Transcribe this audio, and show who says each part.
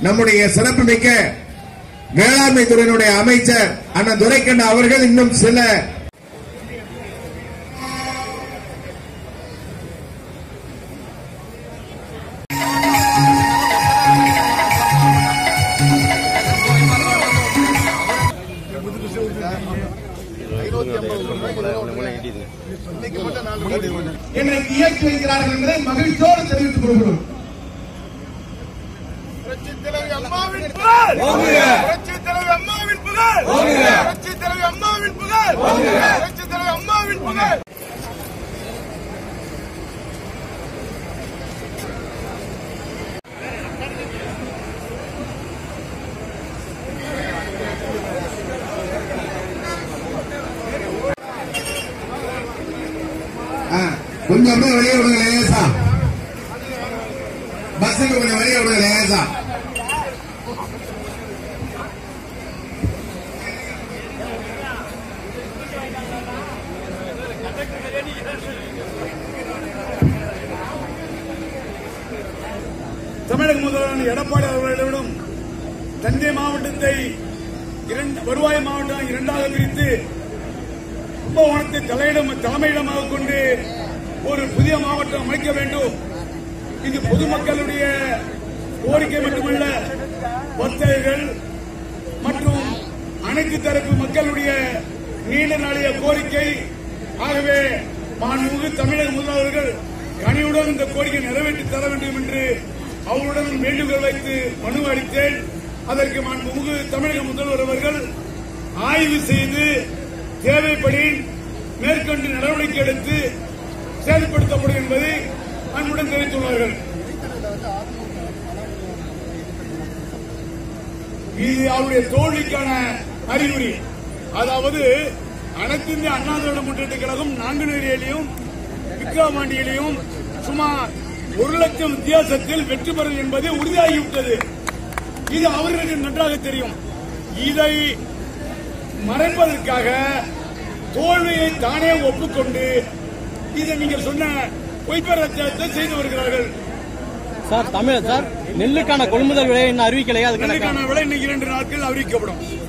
Speaker 1: நம்முடைய சிறப்புமிக்க வேளாண்மை துறையினுடைய அமைச்சர் அண்ணன் துரைக்கண்ணு அவர்கள் இன்னும் சில இன்றைக்கு இயக்கி வைக்கிறார்கள் என்பதை மகிழ்ச்சியோடு தெரிவித்துக் கொள்கிறோம்.
Speaker 2: புரட்சித் தலைவி அம்மாவின் புகழ்! புரட்சித் தலைவி அம்மாவின் புகழ்! புரட்சித் தலைவி அம்மாவின் புகழ்! புரட்சித் தலைவி அம்மாவின் புகழ்!
Speaker 1: கொஞ்சம் அப்படியே வெளியே விடுங்க லேசா. பஸ்ஸுக்கு கொஞ்சம் வெளியே விடுங்க லேசா.
Speaker 2: தமிழக முதல்வர் எடப்பாடி அவர்களிடம் தஞ்சை மாவட்டத்தை வருவாய் மாவட்டம் இரண்டாக பிரித்து கும்பகோணத்தை தலைமையிடமாக கொண்டு ஒரு புதிய மாவட்டம் அமைக்க வேண்டும். இது பொதுமக்களுடைய கோரிக்கை மட்டுமல்ல, வர்த்தகர்கள் மற்றும் அனைத்து தரப்பு மக்களுடைய நீண்ட நாளைய கோரிக்கை. ஆகவே மாண்புமிகு தமிழக முதல்வர்கள் கனிவுடன் இந்த கோரிக்கை நிறைவேற்றி தர வேண்டும் என்று அவருடன் வேண்டுகோள் வைத்து மனு அளித்தேன். அதற்கு மாண்புமிகு தமிழக முதல்வர் அவர்கள் ஆய்வு செய்து தேவைப்படி மேற்கொண்டு நடவடிக்கை எடுத்து செயல்படுத்தப்படும் என்பதை அன்புடன் தெரிவித்துள்ளார்கள். இது அவருடைய தோல்விக்கான அறிகுறி. அதாவது அனைத்து இந்திய அண்ணா திராவிட முன்னேற்ற கழகம் நாங்குநேரியிலும் விக்கிரவாண்டியிலும் சுமார் 1 லட்சம் வித்தியாசத்தில் வெற்றி பெறும் என்பது உறுதியாகிவிட்டது. இது அவர்களுக்கு நன்றாக தெரியும். இதை மறைப்பதற்காக தோல்வியை தானே ஒப்புக்கொண்டு இதை நீங்கள் சொன்ன பொய்ப்பிரச்சாரத்தை செய்து வருகிறார்கள்.
Speaker 3: சார் நெல்லுக்கான கொள்முதல் விலை இன்னும் அறிவிக்கலையா?
Speaker 2: நெல்லுக்கான விலை இன்னும் 2 நாட்கள் அறிவிக்கப்படும்.